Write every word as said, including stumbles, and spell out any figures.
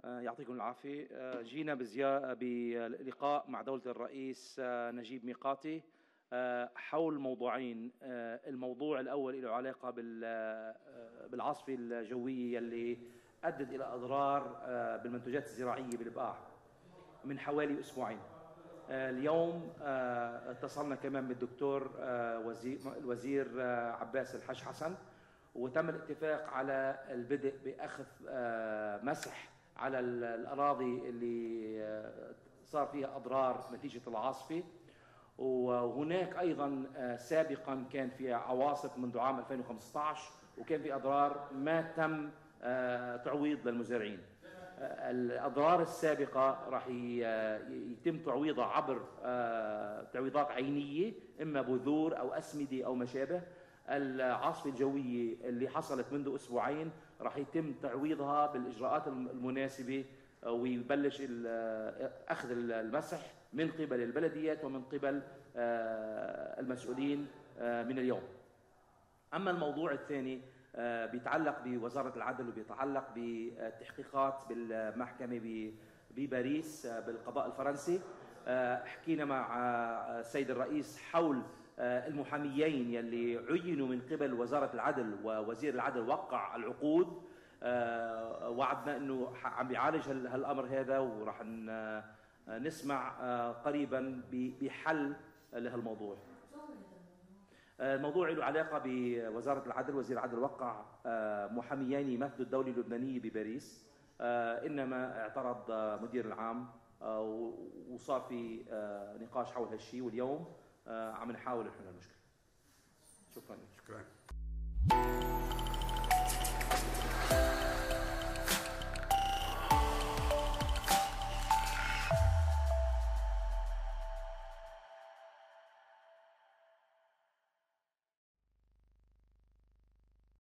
يعطيكم العافية. جينا بلقاء مع دولة الرئيس نجيب ميقاتي حول موضوعين. الموضوع الأول له علاقة بالعاصفة الجوية اللي أدت إلى أضرار بالمنتجات الزراعية بالبقاع من حوالي أسبوعين. اليوم اتصلنا كمان بالدكتور وزير الوزير عباس الحج حسن، وتم الاتفاق على البدء بأخذ مسح على الأراضي اللي صار فيها أضرار نتيجة العاصفة. وهناك أيضا سابقا كان في عواصف منذ عام ألفين وخمسة عشر وكان في أضرار ما تم تعويض للمزارعين. الأضرار السابقة راح يتم تعويضها عبر تعويضات عينية، إما بذور أو أسمدة أو ما شابه. العاصفة الجوية اللي حصلت منذ أسبوعين راح يتم تعويضها بالإجراءات المناسبة، ويبلش أخذ المسح من قبل البلديات ومن قبل المسؤولين من اليوم. أما الموضوع الثاني بيتعلق بوزارة العدل وبيتعلق بالتحقيقات بالمحكمة بباريس بالقضاء الفرنسي. حكينا مع السيد الرئيس حول المحاميين يلي عينوا من قبل وزارة العدل، ووزير العدل وقع العقود. وعدنا انه عم بيعالج هالامر هذا، وراح نسمع قريبا بحل لهالموضوع. الموضوع له علاقة بوزارة العدل. وزير العدل وقع محاميين يمثلوا الدولة اللبنانية بباريس، إنما اعترض مدير العام وصار في نقاش حول هالشيء، واليوم عم نحاول نحل المشكلة. شكرا. شكرا.